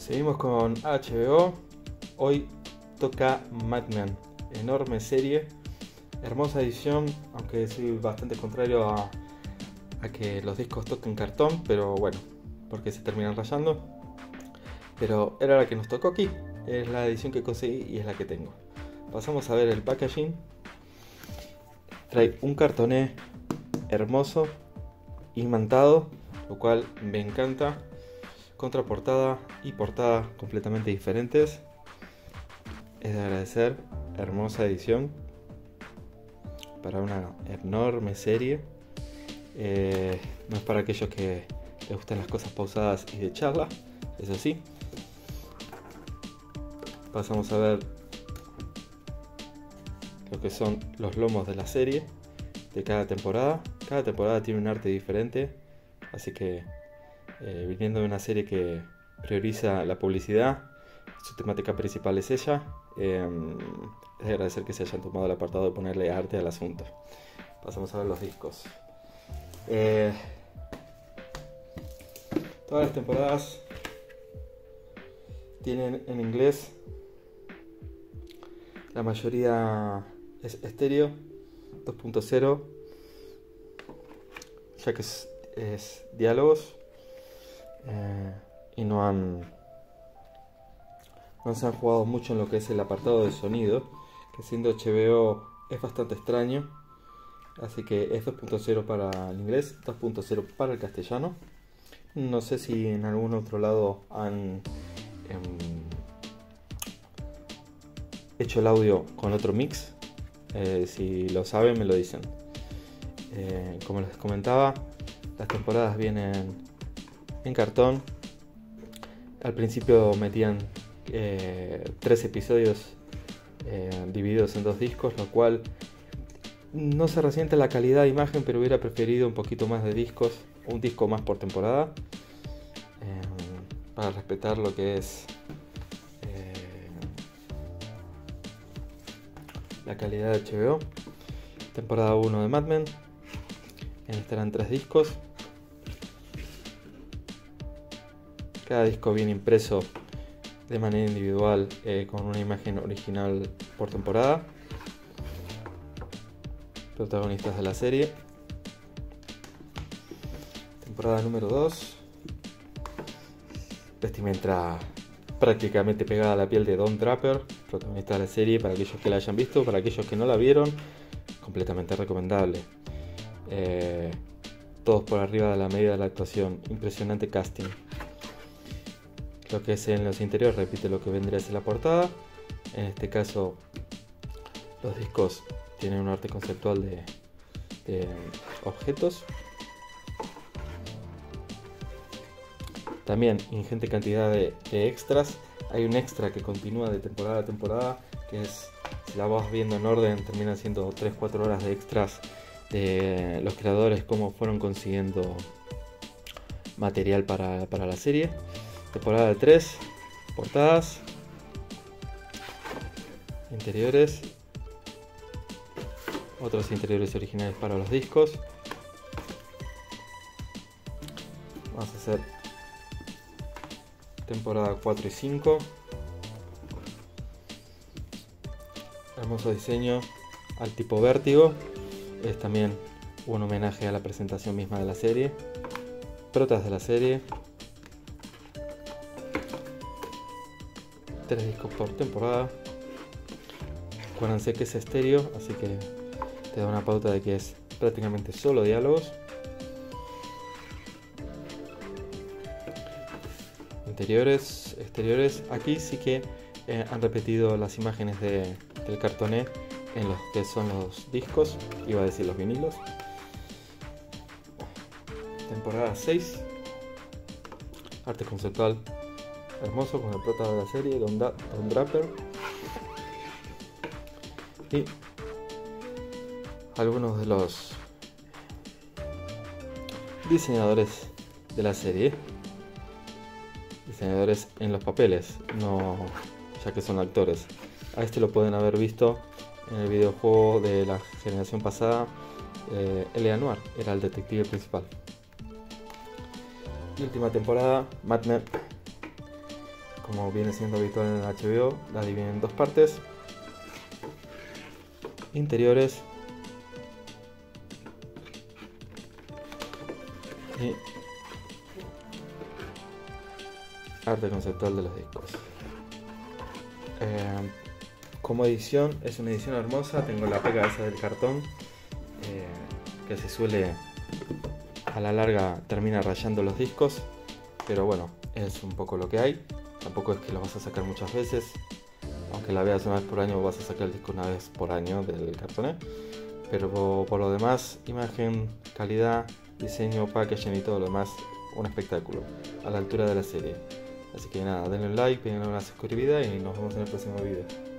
Seguimos con HBO. Hoy toca Mad Men. Enorme serie, hermosa edición, aunque soy bastante contrario a que los discos toquen cartón, pero bueno, porque se terminan rayando. Pero era la que nos tocó aquí, es la edición que conseguí y es la que tengo. Pasamos a ver el packaging. Trae un cartoné hermoso, imantado, lo cual me encanta. Contraportada y portada completamente diferentes. Es de agradecer, hermosa edición para una enorme serie. No es para aquellos que les gustan las cosas pausadas y de charla, eso sí. Pasamos a ver lo que son los lomos de la serie de cada temporada. Cada temporada tiene un arte diferente, así que viniendo de una serie que prioriza la publicidad, su temática principal es ella. Es de agradecer que se hayan tomado el apartado de ponerle arte al asunto. Pasamos a ver los discos. Todas las temporadas tienen en inglés. La mayoría es estéreo 2.0, ya que es diálogos, y no se han jugado mucho en lo que es el apartado de sonido, que siendo HBO es bastante extraño. Así que es 2.0 para el inglés, 2.0 para el castellano. No sé si en algún otro lado han hecho el audio con otro mix. Si lo saben, me lo dicen. Como les comentaba, las temporadas vienen en cartón. Al principio metían 3 episodios divididos en 2 discos, lo cual no se resiente la calidad de imagen, pero hubiera preferido un poquito más de discos, un disco más por temporada, para respetar lo que es la calidad de HBO. Temporada 1 de Mad Men. En esta eran 3 discos. Cada disco viene impreso de manera individual, con una imagen original por temporada. Protagonistas de la serie. Temporada número 2. Vestimenta prácticamente pegada a la piel de Don Draper, protagonista de la serie. Para aquellos que la hayan visto, para aquellos que no la vieron, completamente recomendable. Todos por arriba de la medida de la actuación. Impresionante casting. Lo que es en los interiores repite lo que vendría a ser la portada. En este caso, los discos tienen un arte conceptual de objetos. También ingente cantidad de extras. Hay un extra que continúa de temporada a temporada, que es, si la vas viendo en orden, terminan siendo 3-4 horas de extras de los creadores, cómo fueron consiguiendo material para la serie. Temporada 3, portadas, interiores, otros interiores originales para los discos. Vamos a hacer temporada 4 y 5. Hermoso diseño al tipo Vértigo. Es también un homenaje a la presentación misma de la serie. Protas de la serie. 3 discos por temporada. Acuérdense que es estéreo, así que te da una pauta de que es prácticamente solo diálogos. Interiores, exteriores. Aquí sí que han repetido las imágenes del cartoné en los que son los discos, iba a decir los vinilos. Temporada 6. Arte conceptual hermoso con el prota de la serie, Don Draper. Y algunos de los diseñadores de la serie. Diseñadores en los papeles, no ya que son actores. A este lo pueden haber visto en el videojuego de la generación pasada. L.A. Noire era el detective principal. Y última temporada, Mad Men. como viene siendo habitual en HBO, la dividen en dos partes: interiores y arte conceptual de los discos. Como edición, es una edición hermosa. Tengo la pega esa del cartón, que se suele a la larga termina rayando los discos, pero bueno, es un poco lo que hay. Tampoco es que lo vas a sacar muchas veces, aunque la veas una vez por año, vas a sacar el disco una vez por año del cartoné. Pero por lo demás, imagen, calidad, diseño, packaging y todo lo demás, un espectáculo a la altura de la serie. Así que nada, denle un like, denle una suscribida y nos vemos en el próximo video.